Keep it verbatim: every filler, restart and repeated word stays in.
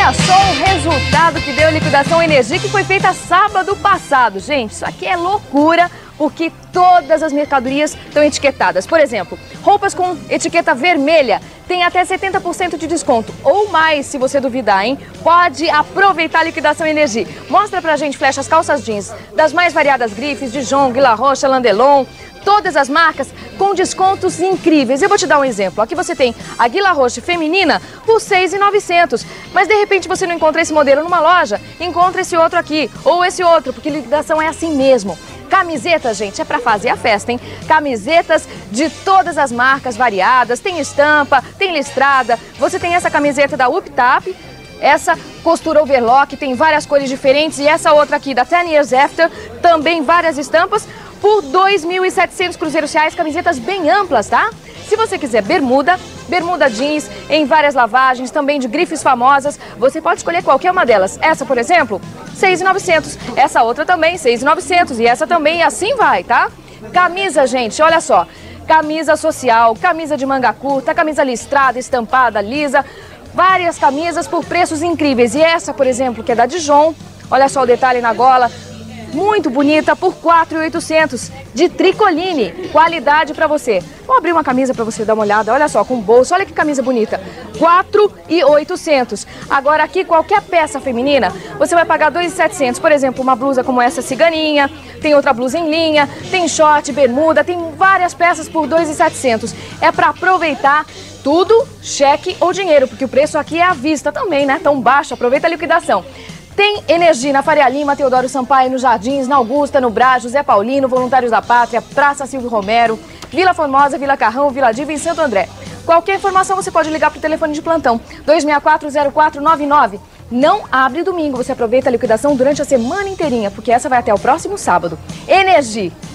Olha só o resultado que deu a liquidação Energia, que foi feita sábado passado. Gente, isso aqui é loucura, porque todas as mercadorias estão etiquetadas. Por exemplo, roupas com etiqueta vermelha tem até setenta por cento de desconto, ou mais se você duvidar, hein? Pode aproveitar a liquidação Energia. Mostra pra gente, Flecha, as calças jeans das mais variadas grifes, Dijon, La Roche, Landelon, todas as marcas com descontos incríveis. Eu vou te dar um exemplo. Aqui você tem a La Roche feminina por seis mil e novecentos. Mas de repente você não encontra esse modelo numa loja, encontra esse outro aqui ou esse outro, porque liquidação é assim mesmo. Camisetas, gente, é pra fazer a festa, hein? Camisetas de todas as marcas variadas, tem estampa, tem listrada. Você tem essa camiseta da UpTap, essa costura overlock, tem várias cores diferentes, e essa outra aqui da Ten Years After, também várias estampas, por dois mil e setecentos cruzeiros reais, camisetas bem amplas, tá? Se você quiser bermuda, bermuda jeans, em várias lavagens, também de grifes famosas, você pode escolher qualquer uma delas. Essa, por exemplo, seis mil e novecentos. Essa outra também, seis mil e novecentos. E essa também, e assim vai, tá? Camisa, gente, olha só. Camisa social, camisa de manga curta, camisa listrada, estampada, lisa. Várias camisas por preços incríveis. E essa, por exemplo, que é da Dijon, olha só o detalhe na gola. Muito bonita, por quatro mil e oitocentos, de tricoline, qualidade pra você. Vou abrir uma camisa pra você dar uma olhada, olha só, com bolso, olha que camisa bonita, quatro mil e oitocentos. Agora aqui, qualquer peça feminina, você vai pagar dois mil e setecentos. Por exemplo, uma blusa como essa ciganinha, tem outra blusa em linha, tem short, bermuda, tem várias peças por dois mil e setecentos. É pra aproveitar tudo, cheque ou dinheiro, porque o preço aqui é à vista também, né? Tão baixo, aproveita a liquidação. Tem Energia na Faria Lima, Teodoro Sampaio, nos Jardins, na Augusta, no Brás, José Paulino, Voluntários da Pátria, Praça Silvio Romero, Vila Formosa, Vila Carrão, Vila Diva e Santo André. Qualquer informação você pode ligar para o telefone de plantão, dois seis quatro zero quatro nove nove. Não abre domingo, você aproveita a liquidação durante a semana inteirinha, porque essa vai até o próximo sábado. Energia.